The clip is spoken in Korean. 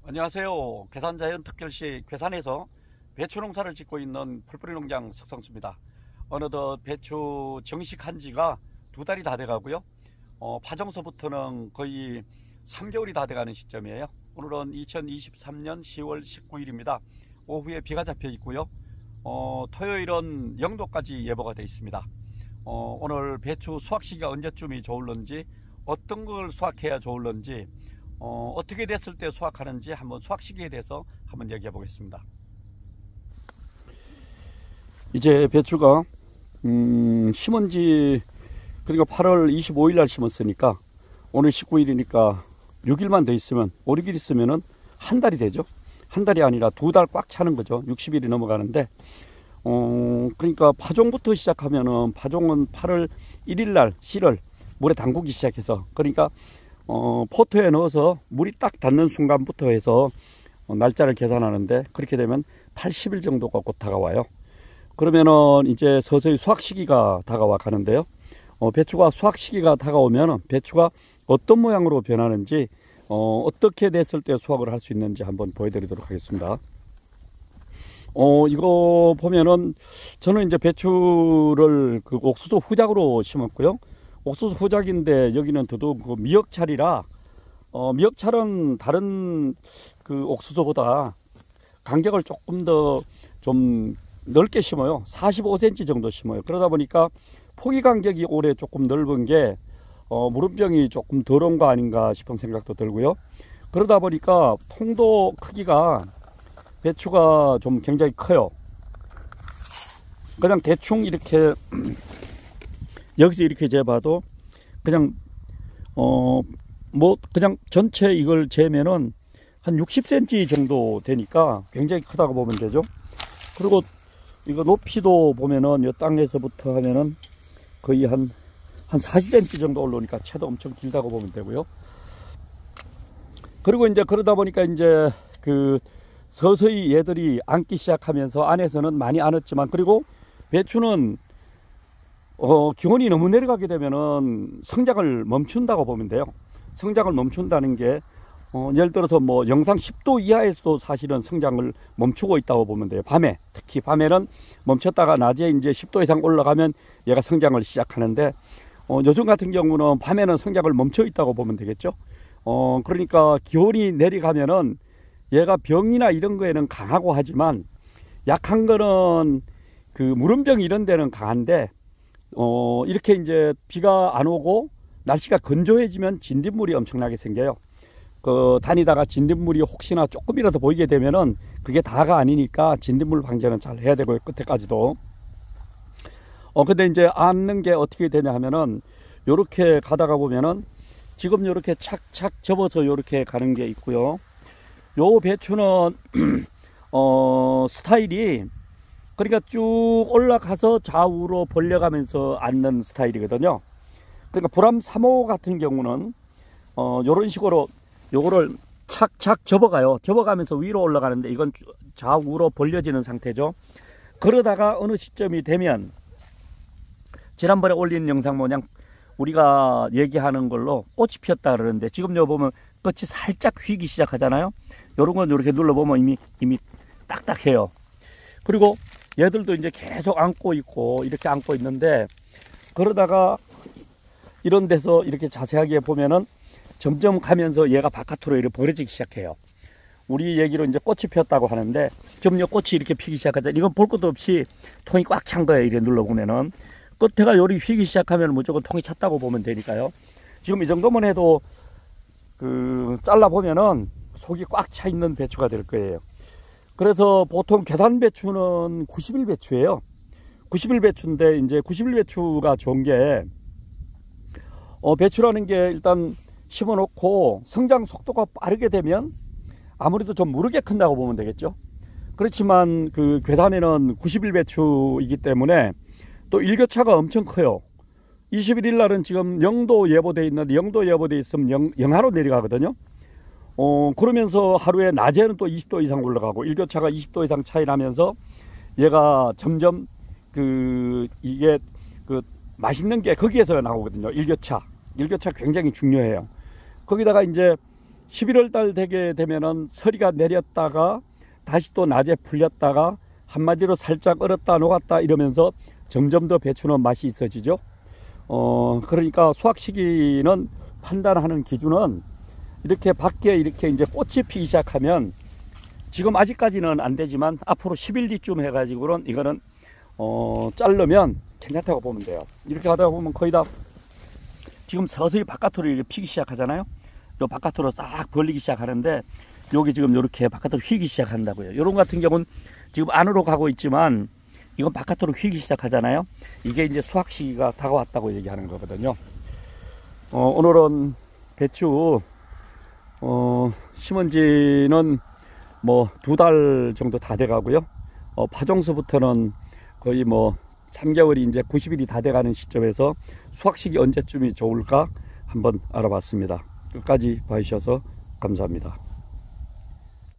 안녕하세요. 괴산자연특별시 괴산에서 배추 농사를 짓고 있는 풀뿌리 농장 석성수입니다. 어느덧 배추 정식한 지가 2달이 다 돼가고요. 파종서부터는 거의 3개월이 다 돼가는 시점이에요. 오늘은 2023년 10월 19일입니다. 오후에 비가 잡혀 있고요. 토요일은 0도까지 예보가 되어 있습니다. 오늘 배추 수확 시기가 언제쯤이 좋을런지, 어떤 걸 수확해야 좋을런지, 어떻게 됐을 때 수확하는지 한번 수확 시기에 대해서 한번 얘기해 보겠습니다. 이제 배추가 심은 지 그러니까 8월 25일 날 심었으니까 오늘 19일이니까 6일만 더 있으면 5, 6일 있으면은 한 달이 되죠. 한 달이 아니라 2달 꽉 차는 거죠. 60일이 넘어가는데 그러니까 파종부터 시작하면은 파종은 8월 1일 날 씨를 물에 담그기 시작해서, 그러니까 포트에 넣어서 물이 딱 닿는 순간부터 해서 날짜를 계산하는데, 그렇게 되면 80일 정도가 곧 다가와요. 그러면은 이제 서서히 수확 시기가 다가와 가는데요. 배추가 수확 시기가 다가오면 배추가 어떤 모양으로 변하는지, 어떻게 됐을 때 수확을 할 수 있는지 한번 보여드리도록 하겠습니다. 이거 보면은 저는 이제 배추를 그 옥수수 후작으로 심었고요. 옥수수 후작인데 여기는 더더욱 그 미역찰이라, 미역찰은 다른 그 옥수수보다 간격을 조금 더 좀 넓게 심어요. 45cm 정도 심어요. 그러다 보니까 포기 간격이 올해 조금 넓은 게 무름병이 조금 덜 온 거 아닌가 싶은 생각도 들고요. 그러다 보니까 통도 크기가 배추가 좀 굉장히 커요. 그냥 대충 이렇게 여기서 이렇게 재봐도 그냥 뭐 그냥 전체 이걸 재면은 한 60cm 정도 되니까 굉장히 크다고 보면 되죠. 그리고 이거 높이도 보면은 이 땅에서부터 하면은 거의 한 40cm 정도 올라오니까 채도 엄청 길다고 보면 되고요. 그리고 이제 그러다 보니까 이제 그 서서히 얘들이 앉기 시작하면서 안에서는 많이 안았지만, 그리고 배추는 기온이 너무 내려가게 되면은 성장을 멈춘다고 보면 돼요. 성장을 멈춘다는 게 예를 들어서 뭐 영상 10도 이하에서도 사실은 성장을 멈추고 있다고 보면 돼요. 밤에, 특히 밤에는 멈췄다가 낮에 이제 10도 이상 올라가면 얘가 성장을 시작하는데, 요즘 같은 경우는 밤에는 성장을 멈춰 있다고 보면 되겠죠. 그러니까 기온이 내려가면은 얘가 병이나 이런 거에는 강하고 하지만, 약한 거는 그 무름병 이런 데는 강한데, 이렇게 이제 비가 안 오고 날씨가 건조해지면 진딧물이 엄청나게 생겨요. 다니다가 진딧물이 혹시나 조금이라도 보이게 되면은 그게 다가 아니니까 진딧물 방제는 잘 해야 되고요, 끝에까지도. 근데 이제 앉는 게 어떻게 되냐 하면은, 요렇게 가다가 보면은 지금 요렇게 착착 접어서 요렇게 가는 게 있고요. 요 배추는 스타일이, 그러니까 쭉 올라가서 좌우로 벌려가면서 앉는 스타일이거든요. 그러니까 불암 3호 같은 경우는 요런 식으로 요거를 착착 접어가요. 접어가면서 위로 올라가는데, 이건 좌우로 벌려지는 상태죠. 그러다가 어느 시점이 되면, 지난번에 올린 영상 모양 우리가 얘기하는 걸로 꽃이 피었다 그러는데, 지금 여기 보면 끝이 살짝 휘기 시작하잖아요. 요런 건 이렇게 눌러보면 이미 딱딱해요. 그리고 얘들도 이제 계속 안고 있고 이렇게 안고 있는데, 그러다가 이런 데서 이렇게 자세하게 보면은 점점 가면서 얘가 바깥으로 이렇게 벌어지기 시작해요. 우리 얘기로 이제 꽃이 피었다고 하는데, 지금 요 꽃이 이렇게 피기 시작하잖아요. 이건 볼 것도 없이 통이 꽉 찬 거예요. 이렇게 눌러보면은 끝에가 요리 휘기 시작하면 무조건 통이 찼다고 보면 되니까요. 지금 이 정도만 해도 잘라 보면은 속이 꽉 차 있는 배추가 될 거예요. 그래서 보통 계산 배추는 90일 배추예요. 90일 배추인데, 이제 90일 배추가 좋은 게, 배추라는 게 일단 심어 놓고 성장 속도가 빠르게 되면 아무래도 좀 무르게 큰다고 보면 되겠죠. 그렇지만 그 괴산에는 90일 배추이기 때문에 또 일교차가 엄청 커요. 21일 날은 지금 0도 예보되어 있는데, 0도 예보되어 있으면 영하로 내려가거든요. 그러면서 하루에 낮에는 또 20도 이상 올라가고, 일교차가 20도 이상 차이 나면서 얘가 점점 이게 맛있는 게 거기에서 나오거든요. 일교차 굉장히 중요해요. 거기다가 이제 11월 달 되게 되면은 서리가 내렸다가 다시 또 낮에 풀렸다가 한마디로 살짝 얼었다 녹았다 이러면서 점점 더 배추는 맛이 있어지죠. 그러니까 수확 시기는 판단하는 기준은 이렇게 밖에 이렇게 이제 꽃이 피기 시작하면 지금 아직까지는 안 되지만 앞으로 10일 뒤쯤 해가지고는 이거는 자르면 괜찮다고 보면 돼요. 이렇게 하다 보면 거의 다 지금 서서히 바깥으로 이렇게 피기 시작하잖아요. 요 바깥으로 딱 벌리기 시작하는데 여기 지금 이렇게 바깥으로 휘기 시작한다고요. 요런 같은 경우는 지금 안으로 가고 있지만 이건 바깥으로 휘기 시작하잖아요. 이게 이제 수확 시기가 다가왔다고 얘기하는 거거든요. 오늘은 배추 심은 지는 뭐 2달 정도 다 돼 가고요. 파종서부터는 거의 뭐 3개월이 이제 90일이 다 돼 가는 시점에서 수확 시기 언제쯤이 좋을까 한번 알아봤습니다. 끝까지 봐주셔서 감사합니다.